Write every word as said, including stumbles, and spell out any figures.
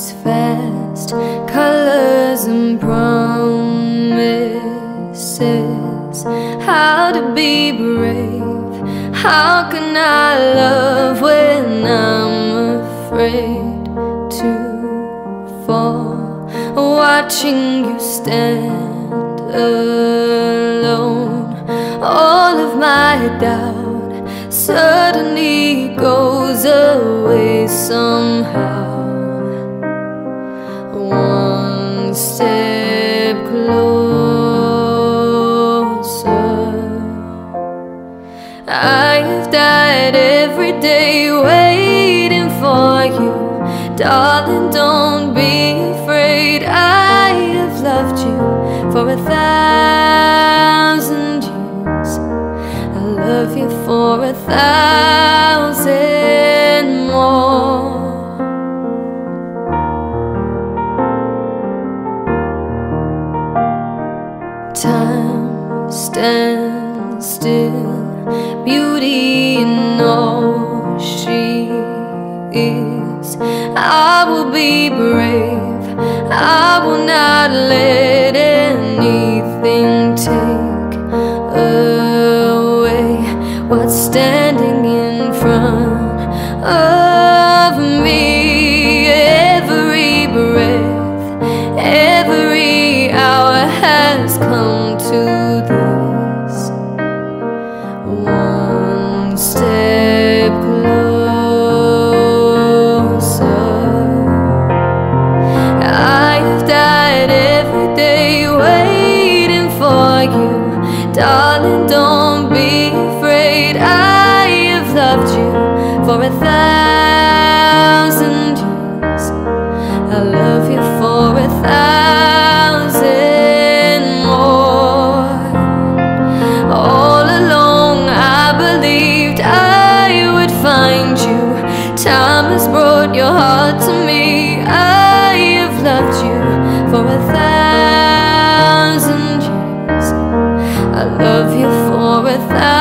these fast colors and promises. How to be brave, how can I love when I'm afraid to fall? Watching you stand alone, all of my doubt suddenly goes away somehow. One step closer. I've died every day waiting for you. Darling, don't be afraid. I have loved you for a thousand years. I love you for a thousand more. Time stands still, beauty in all she is. I will be brave, I will not let anything take away what's standing in front of me. Every breath, every hour has come to this. One step closer. I've died every day waiting for you. Darling, don't be afraid. I have loved you for a thousand years. I love you for a thousand more. All along I believed I would find you. Time has brought your heart to me. I have loved you for a thousand years. I love you for a thousand